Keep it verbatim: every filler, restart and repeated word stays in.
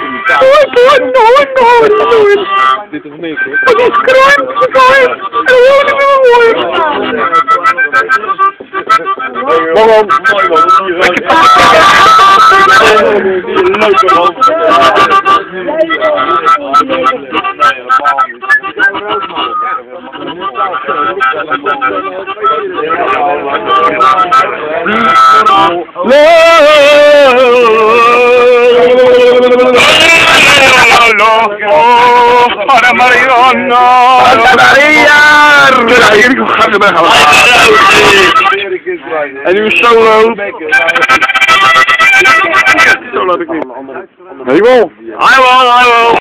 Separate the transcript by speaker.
Speaker 1: Nooit, nooit, nooit, nooit.
Speaker 2: Dit is niks hoor.
Speaker 1: Wat is kruim, kruim. Gewoon niet meer mooi.
Speaker 2: Waarom? Mooi man, dat is hier leuke para Mariana. En nu solo. Zo laat ik niet. Hey, wel. Hi, wel, hi, wel.